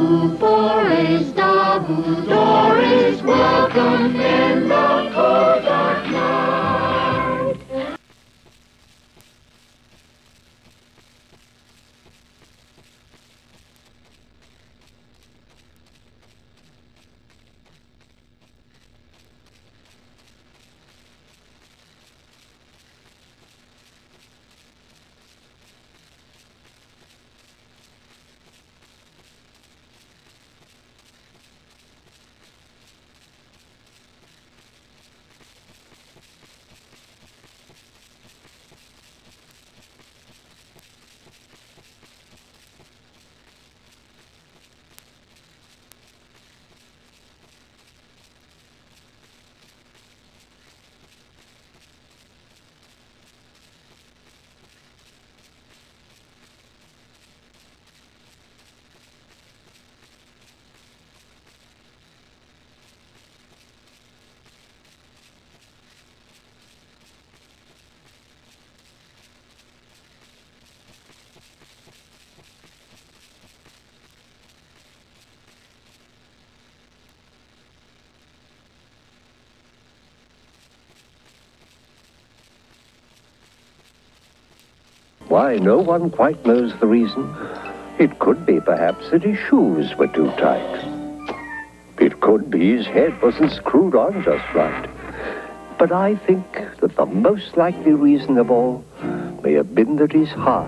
dabu, Boris dabu, Doris, welcome in the cold dark night. Why, no one quite knows the reason. It could be, perhaps, that his shoes were too tight. It could be his head wasn't screwed on just right. But I think that the most likely reason of all may have been that his heart